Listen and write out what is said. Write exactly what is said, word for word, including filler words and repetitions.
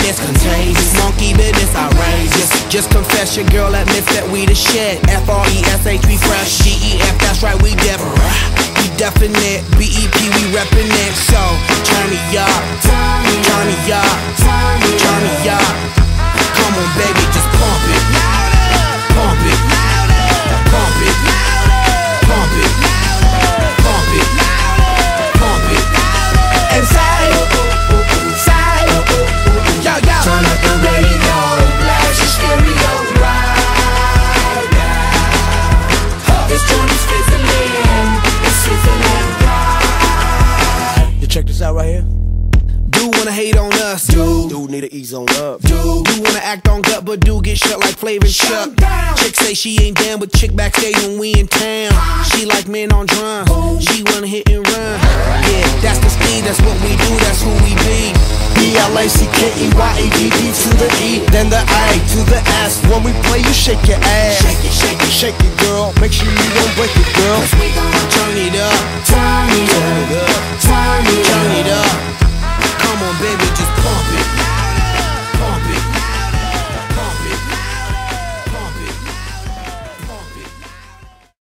it's contagious. Monkey business outrageous. Just confess your girl admits that we the shit. F R E S H we fresh. G E F that's right we def. We definite. B E P we reppin' it. So turn me up, turn me up, turn me up. Come on baby, just pump it, pump it, pump it, pump it, pump it, pump it. And say, say, yo yo. Turn up the radio, blast your stereo right now. This joint is fizzling, it's sizzling right. You check this out right here. Do wanna hate on us, dude. Dude need to ease on up. Dude, do wanna act on gut, but do get shut like Flavor and Chuck. Chick say she ain't down, but chick backstage when we in town. She like men on drums, she wanna hit and run. Yeah, that's the speed, that's what we do, that's who we be. B L A C K E Y A D D to the E, then the A to the S. When we play, you shake your ass. Shake it, shake it, Shake it, girl. Make sure you don't break it, girl. Cause we gon' turn it up, turn it up, turn it up, turn it up. Come on, baby, just pump it.